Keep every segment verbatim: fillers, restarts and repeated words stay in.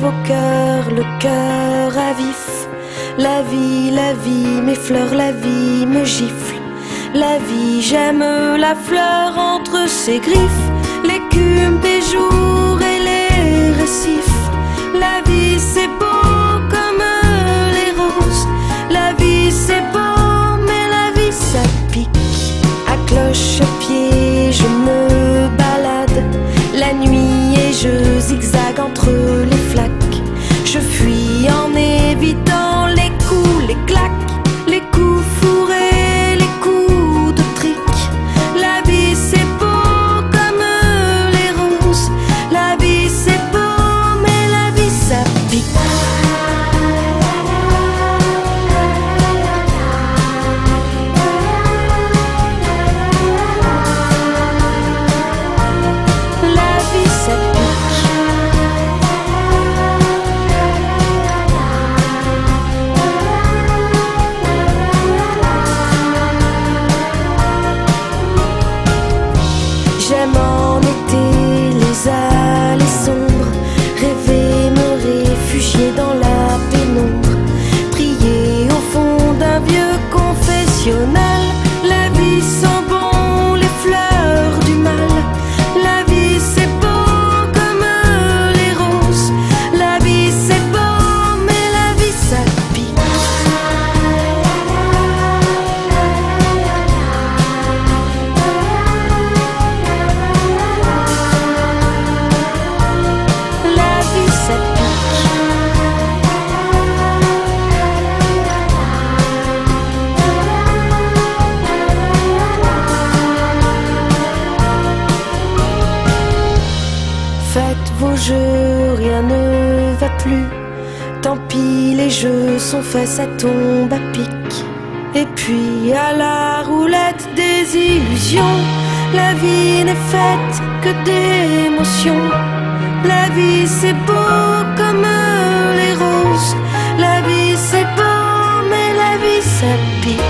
au cœur, le cœur à vif. La vie, la vie m'effleure, la vie me gifle. La vie, j'aime la fleur entre ses griffes, l'écume des jours et les récifs. La vie, c'est beau comme les roses. La vie, c'est beau, mais la vie, ça pique. À cloche-pied, je me balade la nuit et je zigzague entre les flaques. Je fuis en évitant les coups, les claques, les coups fourrés, les coups de trick. La vie, c'est beau comme les roses. La vie, c'est beau, mais la vie, ça pique. J'aime en été les allées sombres, rêver, me réfugier dans la pénombre, prier au fond d'un vieux confessionnal. La vie sent bon les fleurs du mal. La vie c'est beau comme les roses. La vie c'est beau, mais la vie ça pique. Faites vos jeux, rien ne va plus. Tant pis, les jeux sont faits, ça tombe à pic. Et puis à la roulette des illusions, la vie n'est faite que d'émotions. La vie c'est beau comme les roses. La vie c'est beau, mais la vie ça pique.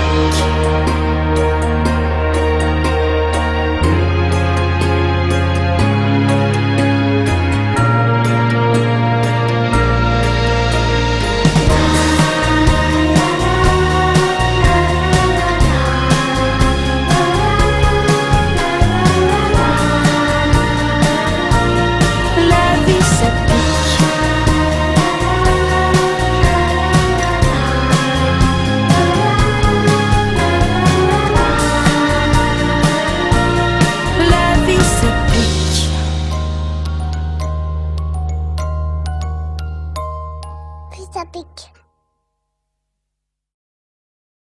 Ça pique.